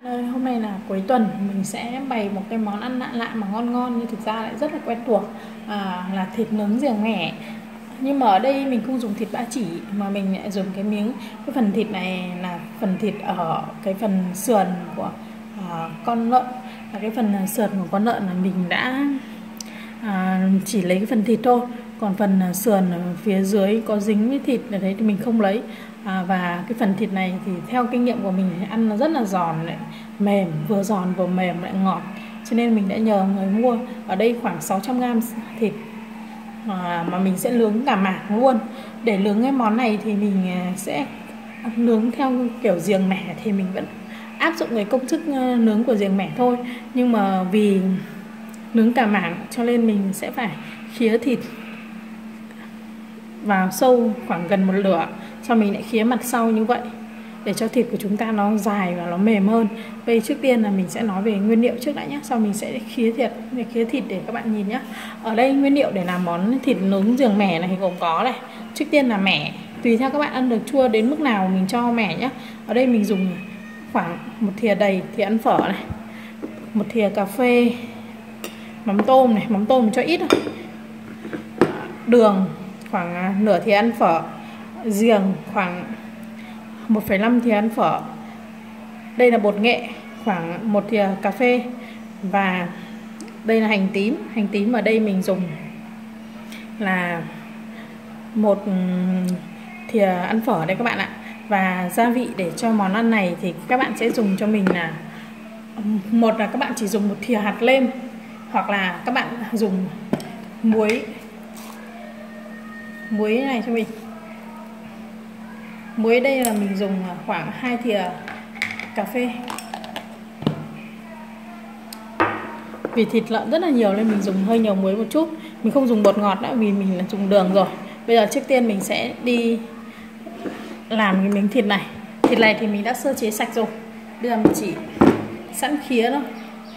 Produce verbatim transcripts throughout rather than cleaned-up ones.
Đây, hôm nay là cuối tuần mình sẽ bày một cái món ăn lạ lạ mà ngon ngon nhưng thực ra lại rất là quen thuộc, à, là thịt nướng riềng mẻ. Nhưng mà ở đây mình không dùng thịt ba chỉ mà mình lại dùng cái miếng cái phần thịt này là phần thịt ở cái phần sườn của à, con lợn. Và cái phần sườn của con lợn là mình đã à, chỉ lấy cái phần thịt thôi, còn phần sườn ở phía dưới có dính với thịt ở đấy thì mình không lấy. À, và cái phần thịt này thì theo kinh nghiệm của mình ăn nó rất là giòn lại mềm, vừa giòn vừa mềm lại ngọt, cho nên mình đã nhờ người mua. Ở đây khoảng sáu trăm gam thịt à, mà mình sẽ nướng cả mảng luôn. Để nướng cái món này thì mình sẽ nướng theo kiểu riềng mẻ, thì mình vẫn áp dụng cái công thức nướng của riềng mẻ thôi, nhưng mà vì nướng cả mảng cho nên mình sẽ phải khía thịt vào sâu khoảng gần một lửa, sau mình lại khía mặt sau như vậy để cho thịt của chúng ta nó dài và nó mềm hơn. Bây trước tiên là mình sẽ nói về nguyên liệu trước đã nhé, sau mình sẽ khía thịt để khía thịt để các bạn nhìn nhé. Ở đây nguyên liệu để làm món thịt nướng riềng mẻ này gồm có này, trước tiên là mẻ, tùy theo các bạn ăn được chua đến mức nào mình cho mẻ nhé. Ở đây mình dùng khoảng một thìa đầy thìa ăn phở này, một thìa cà phê, mắm tôm này, mắm tôm cho ít thôi, đường khoảng nửa thìa ăn phở, giềng khoảng một phẩy năm thìa ăn phở. Đây là bột nghệ khoảng một thìa cà phê, và đây là hành tím. Hành tím ở đây mình dùng là một thìa ăn phở đây các bạn ạ. Và gia vị để cho món ăn này thì các bạn sẽ dùng cho mình là, một là các bạn chỉ dùng một thìa hạt lêm, hoặc là các bạn dùng muối muối này cho mình. Muối đây là mình dùng khoảng hai thìa cà phê. Vì thịt lợn rất là nhiều nên mình dùng hơi nhiều muối một chút. Mình không dùng bột ngọt nữa vì mình là dùng đường rồi. Bây giờ trước tiên mình sẽ đi làm cái miếng thịt này. Thịt này thì mình đã sơ chế sạch rồi, bây giờ mình chỉ sẵn khía thôi.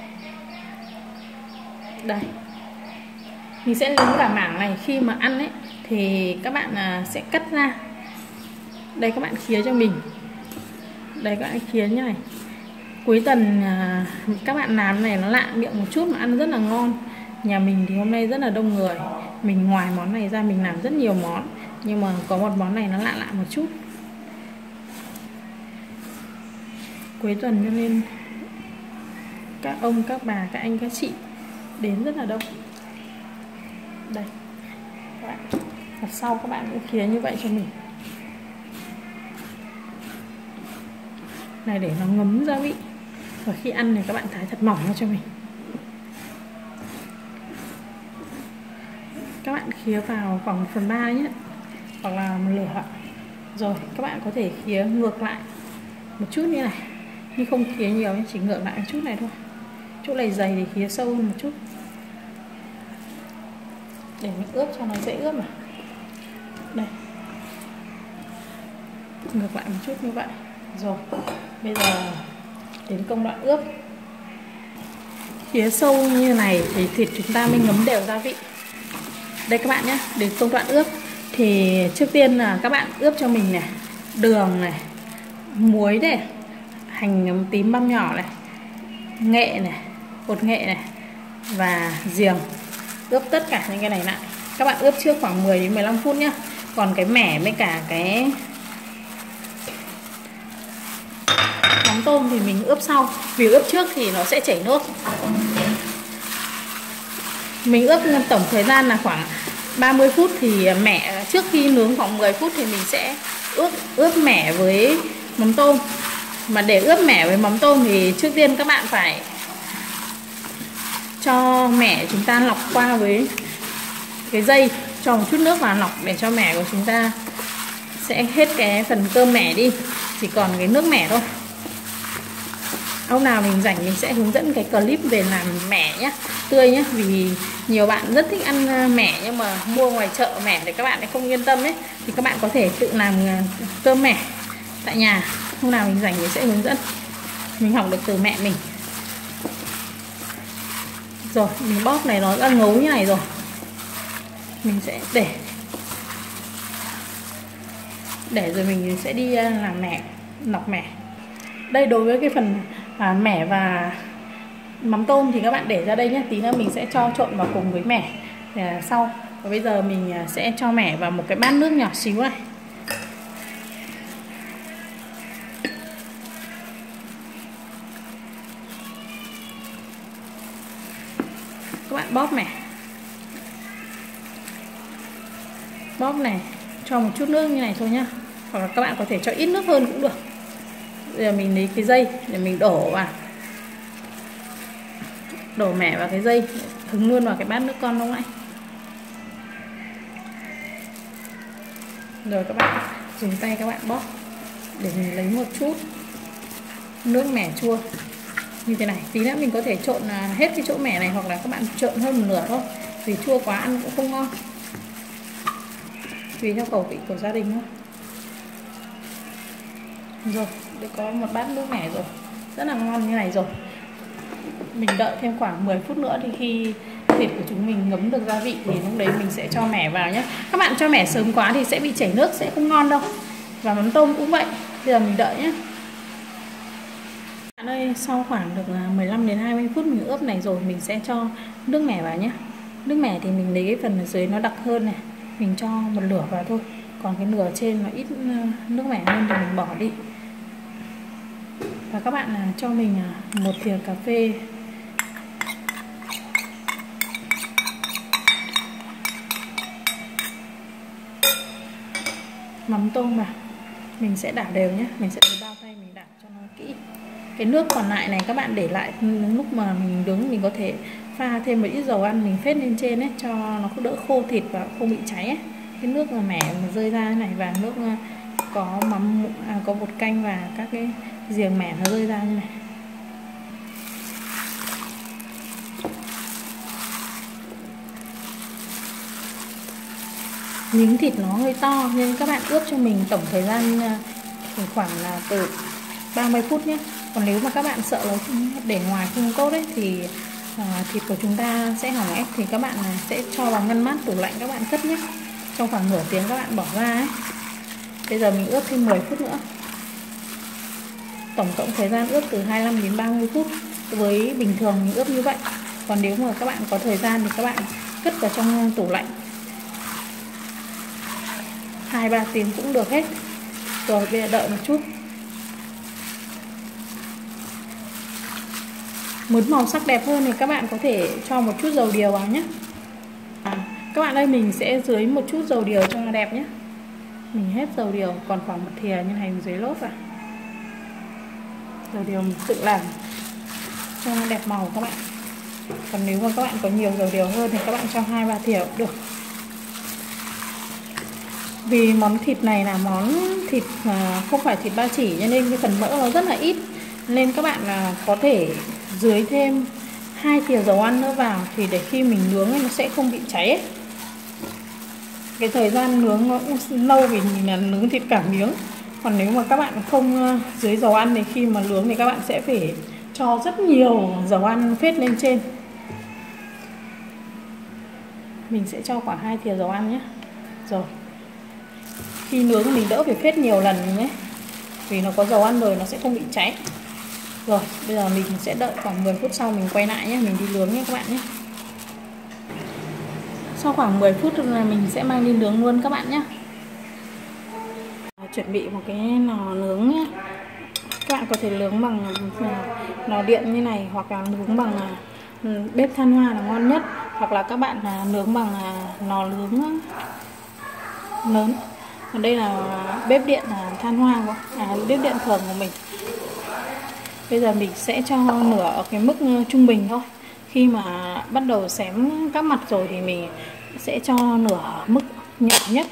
Đây, mình sẽ nướng cả mảng này. Khi mà ăn ấy thì các bạn sẽ cắt ra. Đây các bạn khía cho mình. Đây các bạn khía như này. Cuối tuần các bạn làm này nó lạ miệng một chút mà ăn rất là ngon. Nhà mình thì hôm nay rất là đông người, mình ngoài món này ra mình làm rất nhiều món, nhưng mà có một món này nó lạ lạ một chút. Cuối tuần cho nên các ông, các bà, các anh, các chị đến rất là đông. Đây các bạn, mặt sau các bạn cũng khía như vậy cho mình. Này để nó ngấm gia vị, và khi ăn thì các bạn thái thật mỏng ra cho mình. Các bạn khía vào khoảng một phần ba nhé, hoặc là một lửa. Rồi các bạn có thể khía ngược lại một chút như này, nhưng không khía nhiều, chỉ ngược lại một chút này thôi. Chỗ này dày thì khía sâu hơn một chút để mình ướp cho nó dễ ướp mà. Đây, ngược lại một chút như vậy. Rồi bây giờ đến công đoạn ướp. Khía sâu như này thì thịt chúng ta mới ngấm đều gia vị. Đây các bạn nhé, đến công đoạn ướp thì trước tiên là các bạn ướp cho mình này đường này, muối này, hành tím băm nhỏ này, nghệ này, bột nghệ này và giềng. Ướp tất cả những cái này lại. Các bạn ướp trước khoảng mười đến mười lăm phút nhé. Còn cái mẻ với cả cái mắm tôm thì mình ướp sau, vì ướp trước thì nó sẽ chảy nước. Mình ướp tổng thời gian là khoảng ba mươi phút, thì mẻ trước khi nướng khoảng mười phút thì mình sẽ ướp ướp mẻ với mắm tôm. Mà để ướp mẻ với mắm tôm thì trước tiên các bạn phải cho mẻ chúng ta lọc qua với cái dây, cho một chút nước vào lọc để cho mẻ của chúng ta sẽ hết cái phần cơm mẻ đi, chỉ còn cái nước mẻ thôi. Hôm nào mình rảnh mình sẽ hướng dẫn cái clip về làm mẻ nhé, tươi nhé. Vì nhiều bạn rất thích ăn mẻ nhưng mà mua ngoài chợ mẻ thì các bạn lại không yên tâm ấy, thì các bạn có thể tự làm cơm mẻ tại nhà. Hôm nào mình rảnh mình sẽ hướng dẫn, mình học được từ mẹ mình. Rồi mình bóp này nó đã ngấu như này rồi, mình sẽ để để rồi mình sẽ đi làm mẻ, lọc mẻ. Đây đối với cái phần à, mẻ và mắm tôm thì các bạn để ra đây nhé, tí nữa mình sẽ cho trộn vào cùng với mẻ à, sau. Và bây giờ mình sẽ cho mẻ vào một cái bát nước nhỏ xíu này. Các bạn bóp mẻ, bóp này, cho một chút nước như này thôi nhá, hoặc là các bạn có thể cho ít nước hơn cũng được. Bây giờ mình lấy cái dây để mình đổ vào, đổ mẻ vào cái dây, hứng luôn vào cái bát nước con lúc nãy. Rồi các bạn dùng tay các bạn bóp để mình lấy một chút nước mẻ chua như thế này. Tí nữa mình có thể trộn hết cái chỗ mẻ này, hoặc là các bạn trộn hơn một nửa thôi, vì chua quá ăn cũng không ngon, tùy theo khẩu vị của gia đình thôi. Rồi, để có một bát nước mẻ rồi, rất là ngon như này rồi. Mình đợi thêm khoảng mười phút nữa thì khi thịt của chúng mình ngấm được gia vị thì lúc đấy mình sẽ cho mẻ vào nhé. Các bạn cho mẻ sớm quá thì sẽ bị chảy nước, sẽ không ngon đâu. Và mắm tôm cũng vậy. Bây giờ mình đợi nhé. Bạn ơi, sau khoảng được mười lăm đến hai mươi phút mình ướp này rồi, mình sẽ cho nước mẻ vào nhé. Nước mẻ thì mình lấy cái phần ở dưới nó đặc hơn này, mình cho một nửa vào thôi. Còn cái nửa trên nó ít nước mẻ hơn thì mình bỏ đi. Và các bạn cho mình một thìa cà phê mắm tôm vào. Mình sẽ đảo đều nhé, mình sẽ lấy bao tay mình đảo cho nó kỹ. Cái nước còn lại này các bạn để lại lúc mà mình nướng, mình có thể pha thêm một ít dầu ăn mình phết lên trên ấy, cho nó đỡ khô thịt và không bị cháy ấy. Cái nước mà mẻ mà rơi ra này, và nước có mắm à, có bột canh và các cái giềng mẻ nó rơi ra như này. Miếng thịt nó hơi to nên các bạn ướp cho mình tổng thời gian khoảng là từ ba mươi phút nhé. Còn nếu mà các bạn sợ nó để ngoài không tốt ấy thì à, thịt của chúng ta sẽ hỏng ép, thì các bạn sẽ cho vào ngăn mát tủ lạnh các bạn cất nhé. Trong khoảng nửa tiếng các bạn bỏ ra ấy. Bây giờ mình ướp thêm mười phút nữa. Tổng cộng thời gian ướp từ hai mươi lăm đến ba mươi phút. Với bình thường mình ướp như vậy. Còn nếu mà các bạn có thời gian thì các bạn cất vào trong tủ lạnh hai ba tiếng cũng được hết. Rồi bây giờ đợi một chút. Muốn màu sắc đẹp hơn thì các bạn có thể cho một chút dầu điều vào nhé. À, các bạn ơi, mình sẽ dưới một chút dầu điều cho nó đẹp nhé. Mình hết dầu điều, còn khoảng một thìa như này mình dưới lốt vào. Dầu điều mình tự làm cho nó đẹp màu các bạn. Còn nếu mà các bạn có nhiều dầu điều hơn thì các bạn cho hai ba thìa cũng được. Vì món thịt này là món thịt không phải thịt ba chỉ, cho nên cái phần mỡ nó rất là ít, nên các bạn có thể dưới thêm hai thìa dầu ăn nữa vào, thì để khi mình nướng nó sẽ không bị cháy ấy. Cái thời gian nướng nó cũng lâu vì mình là nướng thịt cả miếng. Còn nếu mà các bạn không dưới dầu ăn thì khi mà nướng thì các bạn sẽ phải cho rất nhiều dầu ăn phết lên trên. Mình sẽ cho khoảng hai thìa dầu ăn nhé. Rồi, khi nướng mình đỡ phải phết nhiều lần nhé, vì nó có dầu ăn rồi nó sẽ không bị cháy. Rồi bây giờ mình sẽ đợi khoảng mười phút sau mình quay lại nhé, mình đi nướng nhé các bạn nhé. Sau khoảng mười phút là mình sẽ mang đi nướng luôn các bạn nhé. Chuẩn bị một cái lò nướng nhé. Các bạn có thể nướng bằng lò điện như này, hoặc là nướng bằng bếp than hoa là ngon nhất, hoặc là các bạn nướng bằng lò nướng lớn. Còn đây là bếp điện là than hoa, à, bếp điện thường của mình. Bây giờ mình sẽ cho nửa ở cái mức trung bình thôi. Khi mà bắt đầu xém các mặt rồi thì mình sẽ cho nửa mức nhỏ nhất.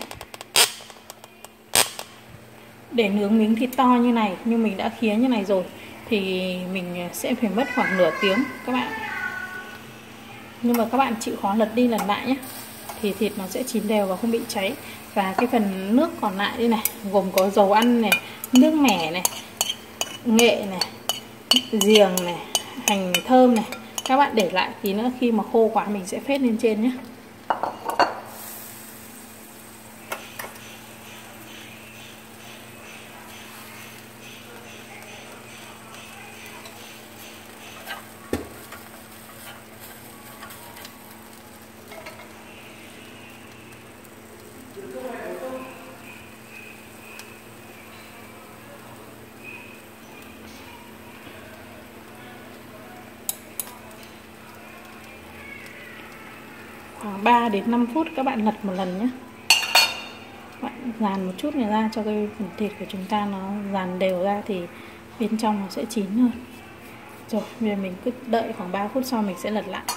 Để nướng miếng thịt to như này, nhưng mình đã khía như này rồi, thì mình sẽ phải mất khoảng nửa tiếng các bạn. Nhưng mà các bạn chịu khó lật đi lật lại nhé, thì thịt nó sẽ chín đều và không bị cháy. Và cái phần nước còn lại đây này, gồm có dầu ăn này, nước mẻ này, nghệ này, giềng này, hành thơm này. Các bạn để lại, tí nữa khi mà khô quá mình sẽ phết lên trên nhé. khoảng ba đến năm phút các bạn lật một lần nhé. Bạn dàn một chút này ra cho cái phần thịt của chúng ta nó dàn đều ra thì bên trong nó sẽ chín hơn. Rồi, bây giờ mình cứ đợi khoảng ba phút sau mình sẽ lật lại.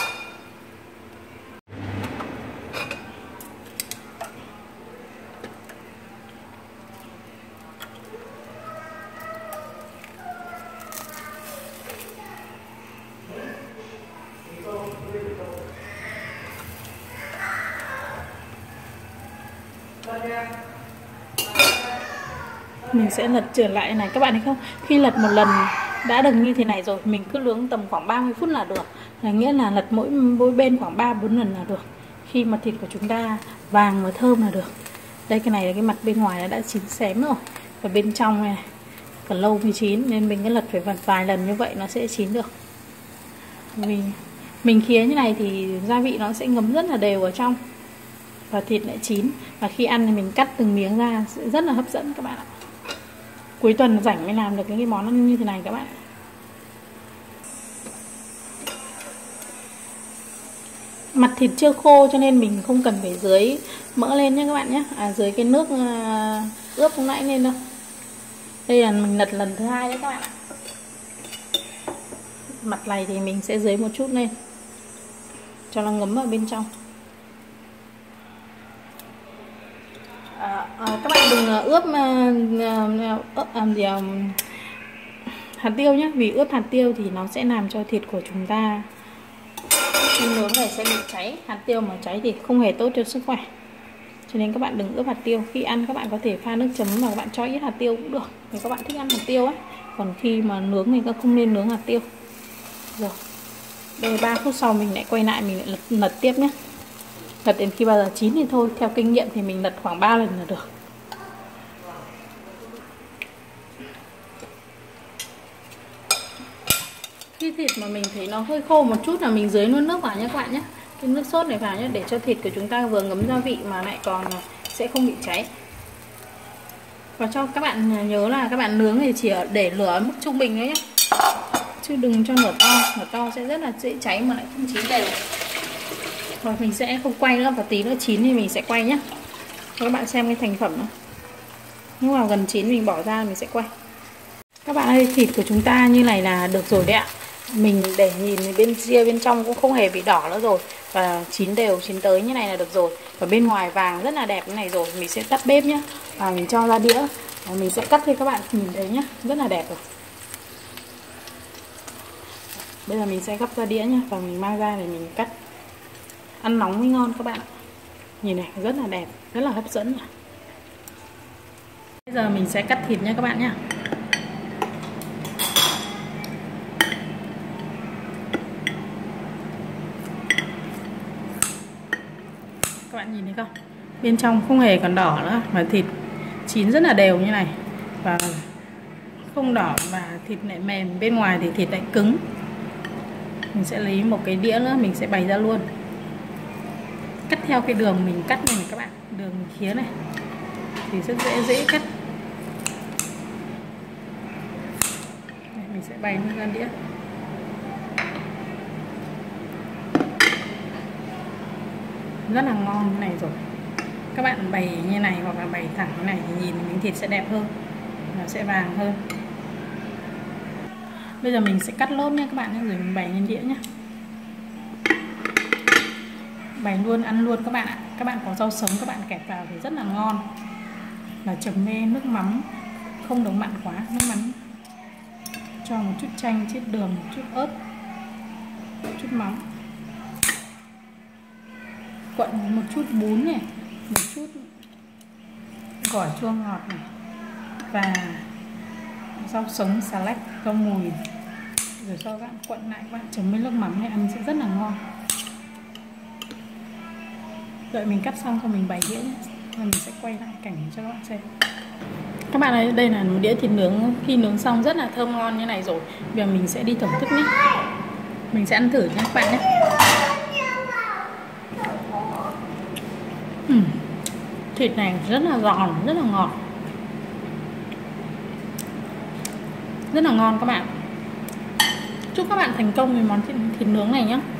Mình sẽ lật trở lại này các bạn thấy không? Khi lật một lần đã được như thế này rồi, mình cứ nướng tầm khoảng ba mươi phút là được. Là nghĩa là lật mỗi mỗi bên khoảng ba bốn lần là được. Khi mà thịt của chúng ta vàng và thơm là được. Đây, cái này là cái mặt bên ngoài đã chín xém rồi. Và bên trong này còn lâu mới chín, nên mình cứ lật phải vài, vài lần như vậy nó sẽ chín được. Vì mình khía như này thì gia vị nó sẽ ngấm rất là đều ở trong và thịt lại chín. Và khi ăn thì mình cắt từng miếng ra sẽ rất là hấp dẫn các bạn ạ. Cuối tuần rảnh mới làm được những cái món ăn như thế này các bạn. Mặt thịt chưa khô cho nên mình không cần phải dưới mỡ lên nhé các bạn nhé. À, dưới cái nước ướp lúc nãy lên đâu. Đây là mình lật lần thứ hai đấy các bạn ạ. Mặt này thì mình sẽ dưới một chút lên cho nó ngấm vào bên trong. À, à, các bạn đừng ướp uh, ướp làm gì uh, hạt tiêu nhé, vì ướp hạt tiêu thì nó sẽ làm cho thịt của chúng ta khi nướng này sẽ bị cháy. Hạt tiêu mà cháy thì không hề tốt cho sức khỏe, cho nên các bạn đừng ướp hạt tiêu. Khi ăn các bạn có thể pha nước chấm mà các bạn cho ít hạt tiêu cũng được nếu các bạn thích ăn hạt tiêu ấy. Còn khi mà nướng thì các không nên nướng hạt tiêu. Rồi, đây ba phút sau mình lại quay lại, mình lại lật, lật tiếp nhé. Lật đến khi bao giờ chín thì thôi. Theo kinh nghiệm thì mình lật khoảng ba lần là được. Khi thịt mà mình thấy nó hơi khô một chút là mình dưới luôn nước vào nhé các bạn nhé. Cái nước sốt này vào nhé, để cho thịt của chúng ta vừa ngấm gia vị mà lại còn sẽ không bị cháy. Và cho các bạn nhớ là các bạn nướng thì chỉ để lửa ở mức trung bình thôi nhé, chứ đừng cho lửa to. Lửa to sẽ rất là dễ cháy mà lại không chín đều. Rồi mình sẽ không quay nữa, và tí nữa chín thì mình sẽ quay nhé. Cho các bạn xem cái thành phẩm nữa. Lúc nào gần chín mình bỏ ra mình sẽ quay. Các bạn ơi, thịt của chúng ta như này là được rồi đấy ạ. Mình để nhìn bên ria bên trong cũng không hề bị đỏ nữa rồi. Và chín đều, chín tới như này là được rồi. Và bên ngoài vàng rất là đẹp như này rồi. Mình sẽ tắt bếp nhé. Và mình cho ra đĩa. Và mình sẽ cắt cho các bạn nhìn thấy nhé. Rất là đẹp rồi. Bây giờ mình sẽ gấp ra đĩa nhé. Và mình mang ra để mình cắt. Ăn nóng mới ngon các bạn. Nhìn này, rất là đẹp, rất là hấp dẫn. Bây giờ mình sẽ cắt thịt nha các bạn nhé. Các bạn nhìn thấy không? Bên trong không hề còn đỏ nữa, mà thịt chín rất là đều như này. Và không đỏ và thịt lại mềm, bên ngoài thì thịt lại cứng. Mình sẽ lấy một cái đĩa nữa, mình sẽ bày ra luôn. Cắt theo cái đường mình cắt này, này các bạn, đường khía này thì rất dễ dễ cắt. Đây, mình sẽ bày ra đĩa. Rất là ngon như này rồi. Các bạn bày như này hoặc là bày thẳng như này thì nhìn miếng thịt sẽ đẹp hơn, nó sẽ vàng hơn. Bây giờ mình sẽ cắt lốt nha các bạn, rồi mình bày lên đĩa nhé. Bày luôn, ăn luôn các bạn ạ. Các bạn có rau sống các bạn kẹp vào thì rất là ngon. Và chấm lên nước mắm, không được mặn quá, nước mắm. Cho một chút chanh, chút đường, chút ớt, chút mắm. Quậy một chút bún này, một chút gỏi chua ngọt này, và rau sống, xà lách, rau mùi. Rồi cho các bạn quậy lại, các bạn chấm với nước mắm này ăn sẽ rất là ngon. Đợi mình cắt xong rồi mình bày đĩa nhé. Rồi mình sẽ quay lại cảnh cho các bạn xem. Các bạn ơi, đây là một đĩa thịt nướng khi nướng xong rất là thơm ngon như này rồi. Bây giờ mình sẽ đi thưởng thức nhé. Mình sẽ ăn thử nhé các bạn nhé. uhm. Thịt này rất là giòn, rất là ngọt, rất là ngon các bạn. Chúc các bạn thành công với món thịt, thịt nướng này nhé.